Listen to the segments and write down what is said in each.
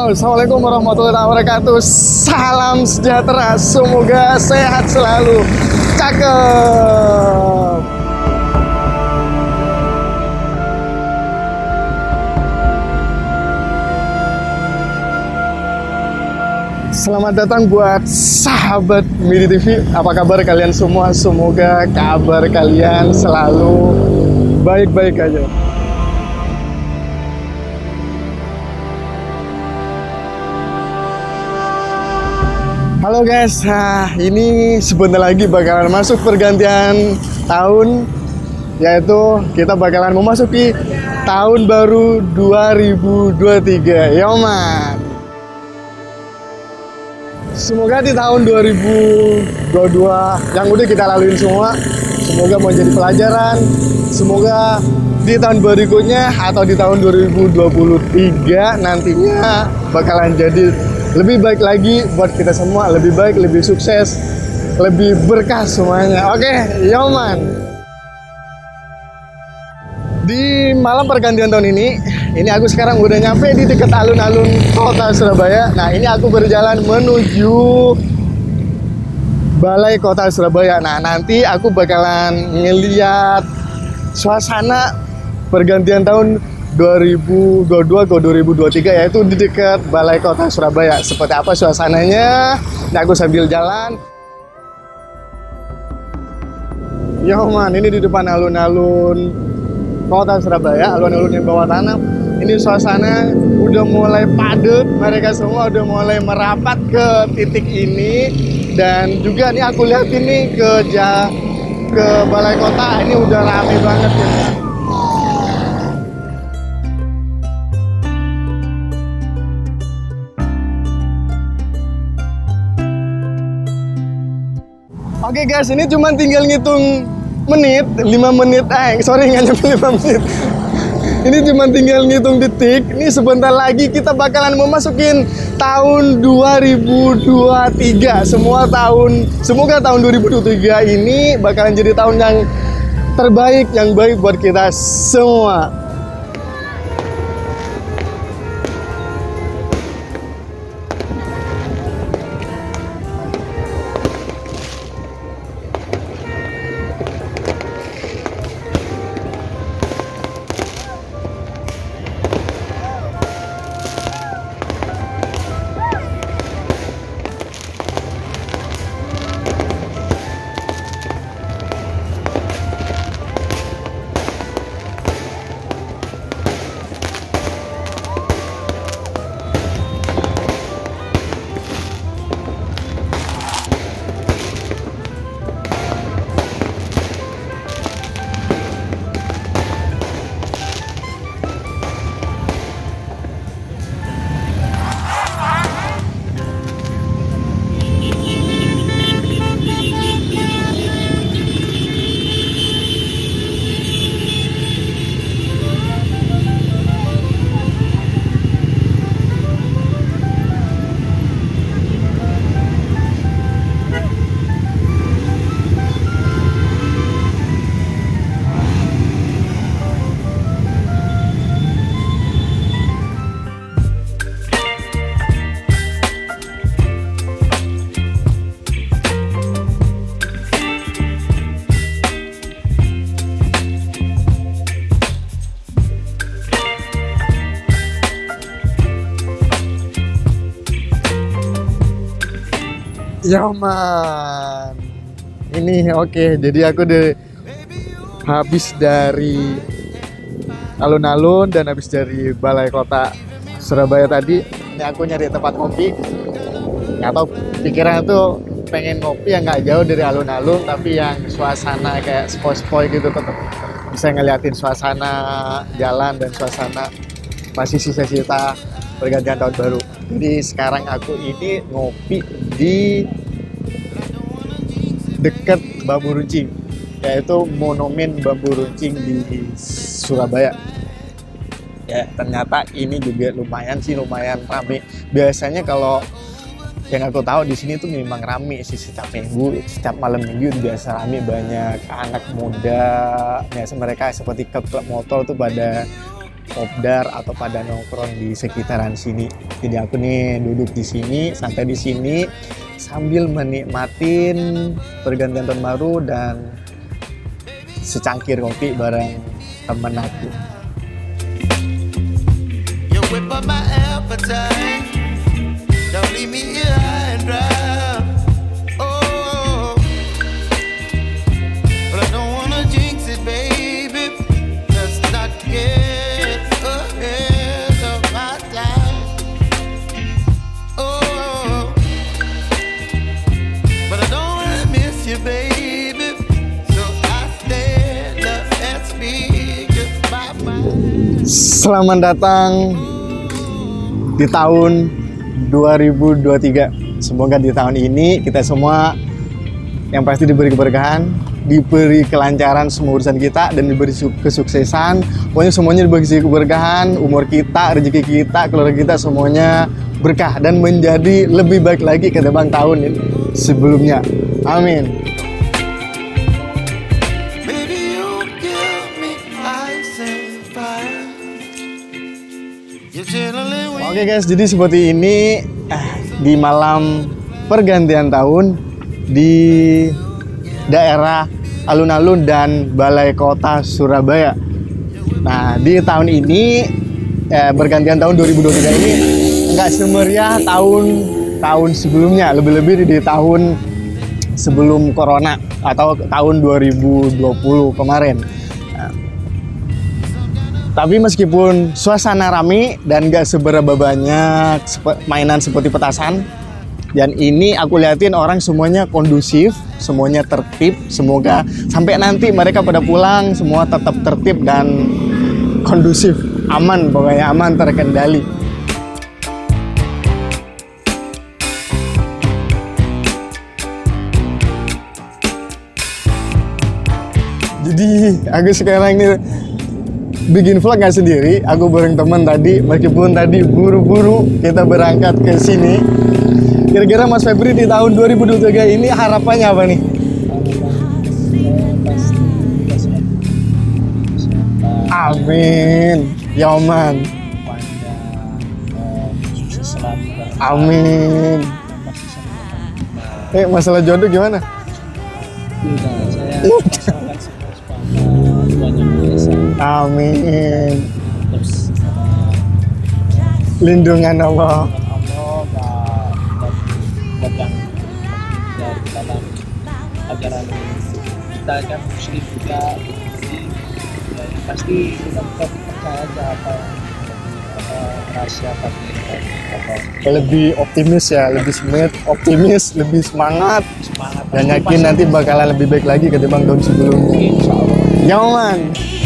Halo, assalamualaikum warahmatullahi wabarakatuh. Salam sejahtera, semoga sehat selalu. Cakep. Selamat datang buat sahabat Midi TV. Apa kabar kalian semua? Semoga kabar kalian selalu baik-baik aja. Halo guys, ini sebentar lagi bakalan masuk pergantian tahun, yaitu kita bakalan memasuki tahun baru 2023. Yo man. Semoga di tahun 2022 yang udah kita laluin semua, semoga menjadi pelajaran. Semoga di tahun berikutnya atau di tahun 2023 nantinya bakalan jadi lebih baik lagi buat kita semua, lebih baik, lebih sukses, lebih berkah semuanya. Oke, yo man. Di malam pergantian tahun ini aku sekarang udah nyampe di dekat alun-alun kota Surabaya. Nah, ini aku berjalan menuju Balai Kota Surabaya. Nah, nanti aku bakalan ngeliat suasana pergantian tahun 2022 ke 2023, yaitu di dekat Balai Kota Surabaya. Seperti apa suasananya? Nah, aku sambil jalan. Yo man, ini di depan alun-alun Kota Surabaya, alun-alun yang bawah tanah. Ini suasana udah mulai padat, mereka semua udah mulai merapat ke titik ini. Dan juga nih aku lihat ini ke Balai Kota, ini udah rame banget ya. Oke guys, ini cuma tinggal ngitung menit, 5 menit, sorry nggak nyampe 5 menit. Ini cuma tinggal ngitung detik. Ini sebentar lagi kita bakalan memasukin tahun 2023. Semoga tahun 2023 ini bakalan jadi tahun yang terbaik, yang baik buat kita semua. Ya man, ini oke. Jadi aku habis dari alun-alun dan habis dari Balai Kota Surabaya tadi. Ini aku nyari tempat ngopi. Nggak tahu, pikiran tuh pengen ngopi yang nggak jauh dari alun-alun, tapi yang suasana kayak spoi-spoi gitu, tetap bisa ngeliatin suasana jalan dan suasana masih sisa-sisa pergantian tahun baru. Jadi sekarang aku ini ngopi di dekat Bambu Runcing, yaitu Monumen Bambu Runcing di Surabaya. Ya, ternyata ini juga lumayan rame. Biasanya kalau yang aku tahu di sini tuh memang rame sih setiap minggu, setiap malam minggu biasa rame, banyak anak muda. Biasa mereka seperti klub motor tuh pada kopdar atau pada nongkrong di sekitaran sini. Jadi aku nih duduk di sini, santai di sini sambil menikmatin pergantian tahun baru dan secangkir kopi bareng temen aku. Selamat datang di tahun 2023. Semoga di tahun ini kita semua yang pasti diberi keberkahan, diberi kelancaran semua urusan kita, dan diberi kesuksesan. Pokoknya semuanya diberi keberkahan, umur kita, rezeki kita, keluarga kita semuanya berkah dan menjadi lebih baik lagi ketimbang tahun ini sebelumnya. Amin. Oke guys, jadi seperti ini di malam pergantian tahun di daerah alun-alun dan Balai Kota Surabaya. Nah, di tahun ini pergantian tahun 2023 ini nggak semeriah tahun sebelumnya, lebih-lebih di tahun sebelum Corona atau tahun 2020 kemarin. Tapi meskipun suasana rame dan gak seberapa banyak mainan seperti petasan, dan ini aku liatin orang semuanya kondusif, semuanya tertib. Semoga sampai nanti mereka pada pulang semua tetap tertib dan kondusif, aman, pokoknya aman, terkendali. Jadi aku sekarang ini bikin vlog nggak sendiri, aku bareng teman tadi, meskipun tadi buru-buru kita berangkat ke sini. Kira-kira Mas Febri di tahun 2023 ini harapannya apa nih? Amin, ya Oman. Amin. Masalah jodoh gimana? Amin. Terus lindungan Allah dan dalam ajaran kita kan Muslim juga, jadi ya, pasti kita percaya aja apa rahasia pasti lebih optimis ya, lebih optimis, lebih semangat dan yakin nanti bakalan lebih baik lagi ketimbang tahun sebelumnya. Insyaallah. Ya man.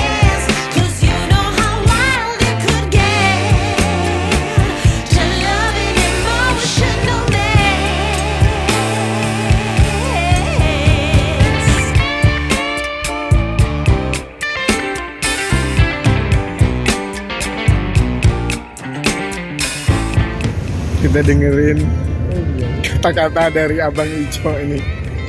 Kita dengerin kata-kata dari Abang Ijo ini.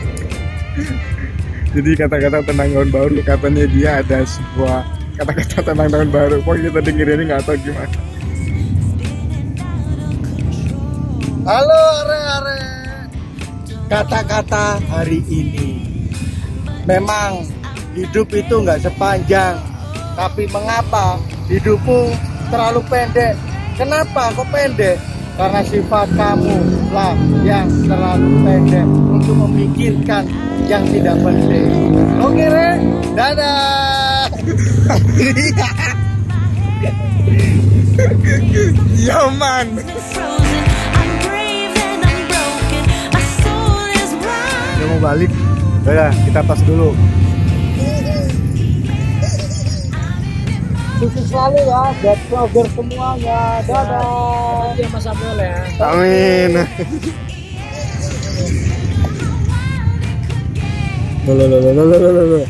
Jadi kata-kata tentang tahun baru, katanya dia ada sebuah kata-kata tentang tahun baru. Pokoknya kita dengerin ini nggak tahu gimana. Halo are-are. Kata-kata hari ini, memang hidup itu nggak sepanjang, tapi mengapa hidupmu terlalu pendek? Kenapa kok pendek? Karena sifat kamu lah yang terlalu pendek untuk memikirkan yang tidak penting. Oke, Re? Dadah. Ya man. Udah mau balik. Udah, kita tas dulu. Sukses selalu ya buat vlogger semuanya. Dadah. ya Mas Abdul ya. Amin. Loh.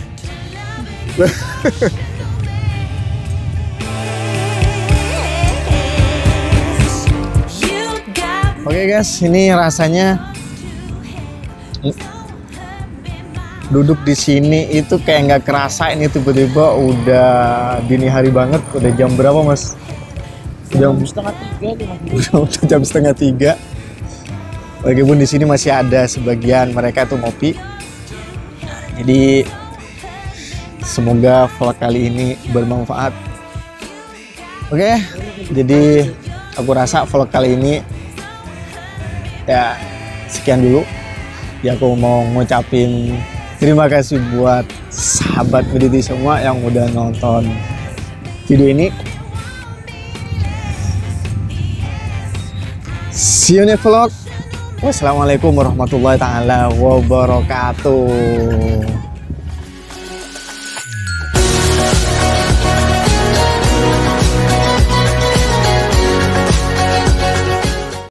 Oke guys, ini rasanya duduk di sini itu kayak nggak kerasa ini tiba-tiba udah dini hari banget. Udah jam berapa Mas? Jam setengah 3 nih Mas. Jam setengah 3. Walaupun di sini masih ada sebagian mereka tuh ngopi. Jadi semoga vlog kali ini bermanfaat. Oke, jadi aku rasa vlog kali ini ya sekian dulu. Ya aku mau ngucapin terima kasih buat sahabat Mediti semua yang udah nonton video ini. See you next vlog. Wassalamualaikum warahmatullahi taala wabarakatuh.